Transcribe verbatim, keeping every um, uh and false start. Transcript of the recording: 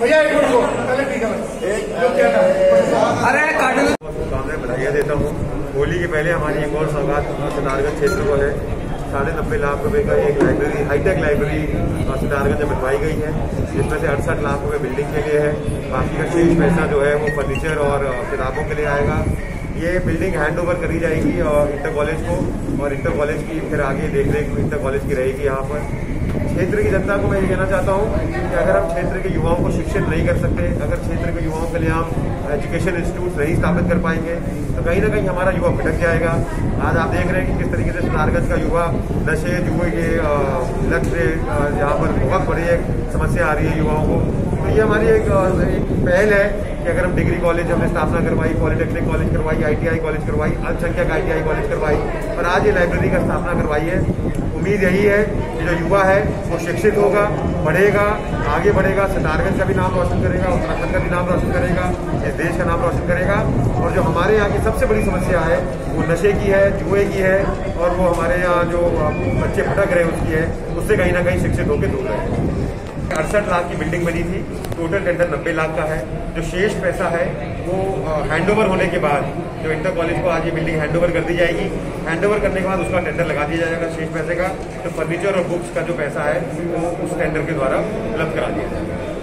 भैया एक मिनट को पहले ठीक है। अरे काट शुभकामनाएं बधाइयाँ देता हूँ। होली के पहले हमारी एक और सौगात सितारगंज क्षेत्र को है। साढ़े नब्बे लाख रुपए का एक लाइब्रेरी, हाईटेक लाइब्रेरी सितारगंज में बनवाई गई है, जिसमें से अड़सठ लाख रुपए बिल्डिंग के लिए है। बाकी का शेष पैसा जो है वो फर्नीचर और किताबों के लिए आएगा। ये बिल्डिंग हैंड ओवर करी जाएगी और इंटर कॉलेज को, और इंटर कॉलेज की फिर आगे देख रेख इंटर कॉलेज की रहेगी। यहाँ पर क्षेत्र की जनता को मैं ये कहना चाहता हूँ कि अगर हम क्षेत्र के युवाओं को शिक्षित नहीं कर सकते, अगर क्षेत्र के युवाओं के लिए हम एजुकेशन इंस्टीट्यूट नहीं स्थापित कर पाएंगे, तो कहीं ना कहीं हमारा युवा भटक जाएगा। आज आप देख रहे हैं कि किस तरीके से सितारगंज का युवा नशे जुए के लत से यहाँ पर बहुत बड़ी एक समस्या आ रही है युवाओं को। तो ये हमारी एक, एक पहल है कि अगर हम डिग्री कॉलेज हमने स्थापना करवाई, पॉलिटेक्निक कॉलेज करवाई, आईटीआई कॉलेज करवाई, अल्पसंख्यक आईटीआई कॉलेज करवाई, और आज ये लाइब्रेरी का स्थापना करवाई है। उम्मीद यही है कि जो युवा है वो शिक्षित होगा, पढ़ेगा, आगे बढ़ेगा, सितारगंज का भी नाम रोशन करेगा, उत्तराखंड का भी नाम रोशन करेगा, इस देश का नाम रोशन करेगा। और जो हमारे यहाँ की सबसे बड़ी समस्या है वो नशे की है, जुए की है, और वो हमारे यहाँ जो बच्चे भटक रहे हैं उसकी है, उससे कहीं ना कहीं शिक्षित होकर दूर रहे। अड़सठ लाख की बिल्डिंग बनी थी, टोटल टेंडर नब्बे लाख का है। जो शेष पैसा है वो हैंडओवर होने के बाद जो इंटर कॉलेज को आज ये बिल्डिंग हैंडओवर कर दी जाएगी। हैंडओवर करने के बाद उसका टेंडर लगा दिया जाएगा शेष पैसे का। तो फर्नीचर और बुक्स का जो पैसा है वो उस टेंडर के द्वारा उपलब्ध करा दिया जाएगा।